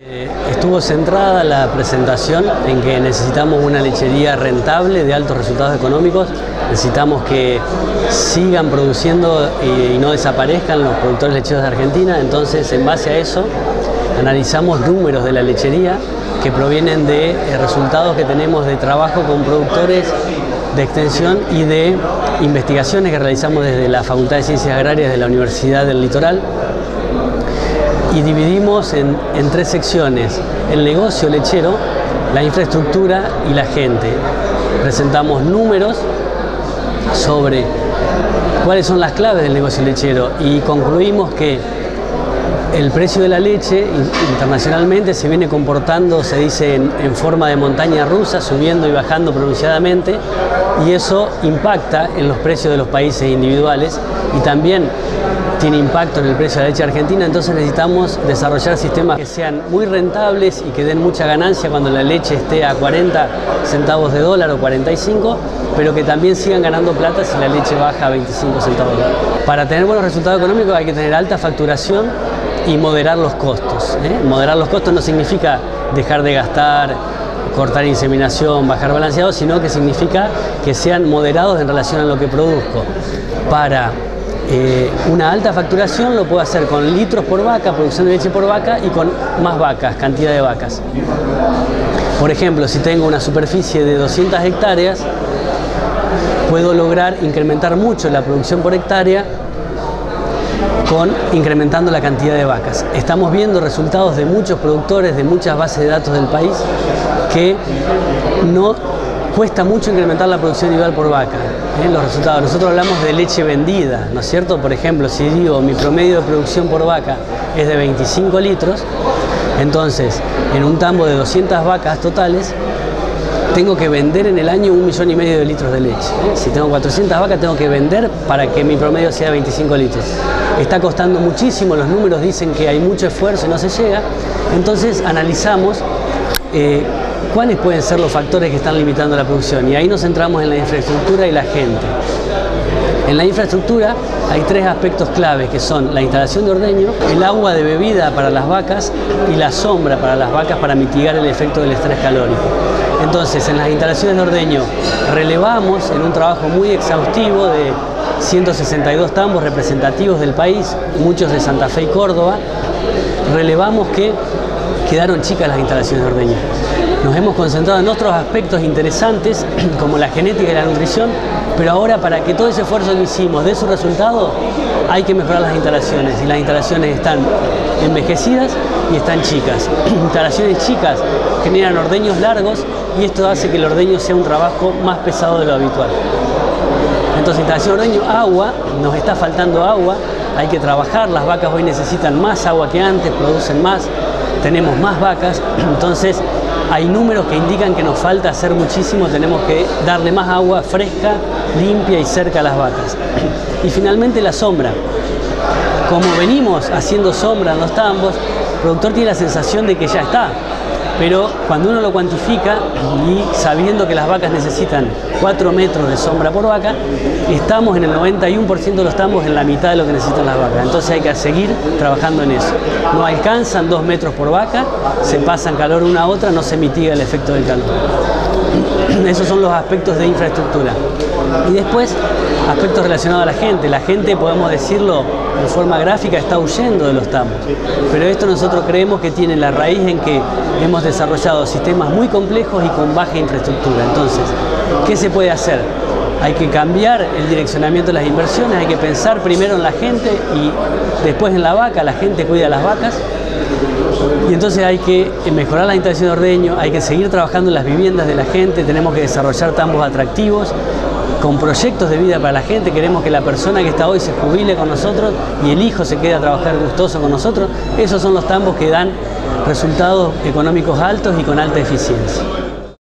Estuvo centrada la presentación en que necesitamos una lechería rentable de altos resultados económicos, necesitamos que sigan produciendo y no desaparezcan los productores lecheros de Argentina. Entonces, en base a eso, analizamos números de la lechería que provienen de resultados que tenemos de trabajo con productores de extensión y de investigaciones que realizamos desde la Facultad de Ciencias Agrarias de la Universidad del Litoral. Y dividimos en tres secciones: el negocio lechero, la infraestructura y la gente. Presentamos números sobre cuáles son las claves del negocio lechero y concluimos que el precio de la leche internacionalmente se viene comportando, se dice, en forma de montaña rusa, subiendo y bajando pronunciadamente, y eso impacta en los precios de los países individuales y también tiene impacto en el precio de la leche argentina. Entonces necesitamos desarrollar sistemas que sean muy rentables y que den mucha ganancia cuando la leche esté a 40 centavos de dólar o 45, pero que también sigan ganando plata si la leche baja a 25 centavos de dólar. Para tener buenos resultados económicos hay que tener alta facturación y moderar los costos. Moderar los costos no significa dejar de gastar, cortar inseminación, bajar balanceado, sino que significa que sean moderados en relación a lo que produzco. Para una alta facturación lo puedo hacer con litros por vaca, producción de leche por vaca, y con más vacas, cantidad de vacas. Por ejemplo, si tengo una superficie de 200 hectáreas, puedo lograr incrementar mucho la producción por hectárea incrementando la cantidad de vacas. Estamos viendo resultados de muchos productores, de muchas bases de datos del país, que no cuesta mucho incrementar la producción individual por vaca. Los resultados, nosotros hablamos de leche vendida, ¿no es cierto? Por ejemplo, si digo mi promedio de producción por vaca es de 25 litros, entonces en un tambo de 200 vacas totales tengo que vender en el año 1,5 millones de litros de leche. Si tengo 400 vacas tengo que vender para que mi promedio sea 25 litros. Está costando muchísimo, los números dicen que hay mucho esfuerzo y no se llega. Entonces analizamos cuáles pueden ser los factores que están limitando la producción, y ahí nos centramos en la infraestructura y la gente. En la infraestructura hay tres aspectos claves, que son la instalación de ordeño, el agua de bebida para las vacas y la sombra para las vacas para mitigar el efecto del estrés calórico. Entonces, en las instalaciones de ordeño relevamos, en un trabajo muy exhaustivo de 162 tambos representativos del país, muchos de Santa Fe y Córdoba, relevamos que quedaron chicas las instalaciones de ordeño. Nos hemos concentrado en otros aspectos interesantes como la genética y la nutrición, pero ahora, para que todo ese esfuerzo que hicimos dé su resultado, hay que mejorar las instalaciones, y las instalaciones están envejecidas y están chicas. Instalaciones chicas generan ordeños largos y esto hace que el ordeño sea un trabajo más pesado de lo habitual. Entonces, instalación de ordeño, agua, nos está faltando agua, hay que trabajar, las vacas hoy necesitan más agua que antes, producen más, tenemos más vacas, entonces hay números que indican que nos falta hacer muchísimo, tenemos que darle más agua fresca, limpia y cerca a las vacas. Y finalmente la sombra. Como venimos haciendo sombra en los tambos, el productor tiene la sensación de que ya está, pero cuando uno lo cuantifica y sabiendo que las vacas necesitan 4 metros de sombra por vaca, estamos en el 91% de los tambos en la mitad de lo que necesitan las vacas. Entonces hay que seguir trabajando en eso. No alcanzan 2 metros por vaca, se pasan calor una a otra, no se mitiga el efecto del calor. Esos son los aspectos de infraestructura. Y después, aspectos relacionados a la gente. La gente, podemos decirlo de forma gráfica, está huyendo de los tambos. Pero esto nosotros creemos que tiene la raíz en que hemos desarrollado sistemas muy complejos y con baja infraestructura. Entonces, ¿qué se puede hacer? Hay que cambiar el direccionamiento de las inversiones, hay que pensar primero en la gente y después en la vaca. La gente cuida a las vacas. Y entonces hay que mejorar la instalación de ordeño, hay que seguir trabajando en las viviendas de la gente, tenemos que desarrollar tambos atractivos, con proyectos de vida para la gente. Queremos que la persona que está hoy se jubile con nosotros y el hijo se quede a trabajar gustoso con nosotros. Esos son los tambos que dan resultados económicos altos y con alta eficiencia.